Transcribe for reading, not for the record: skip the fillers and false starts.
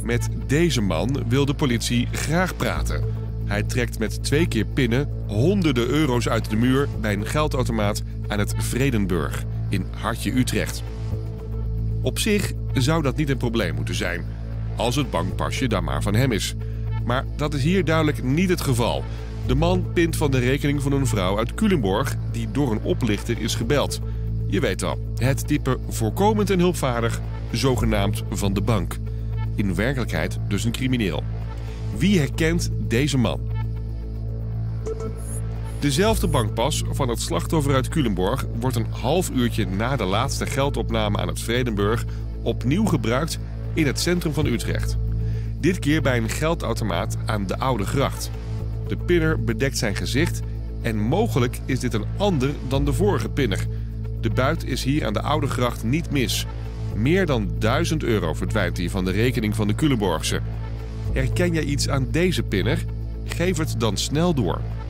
Met deze man wil de politie graag praten. Hij trekt met 2 keer pinnen honderden euro's uit de muur bij een geldautomaat aan het Vredenburg in Hartje Utrecht. Op zich zou dat niet een probleem moeten zijn, als het bankpasje dan maar van hem is. Maar dat is hier duidelijk niet het geval. De man pint van de rekening van een vrouw uit Culemborg die door een oplichter is gebeld. Je weet al, het type voorkomend en hulpvaardig, zogenaamd van de bank. In werkelijkheid dus een crimineel. Wie herkent deze man? Dezelfde bankpas van het slachtoffer uit Culemborg wordt een half uurtje na de laatste geldopname aan het Vredenburg opnieuw gebruikt in het centrum van Utrecht. Dit keer bij een geldautomaat aan de Oude Gracht. De pinner bedekt zijn gezicht en mogelijk is dit een ander dan de vorige pinner. De buit is hier aan de Oude Gracht niet mis. Meer dan 1000 euro verdwijnt hier van de rekening van de Culemborgse. Herken jij iets aan deze pinner? Geef het dan snel door.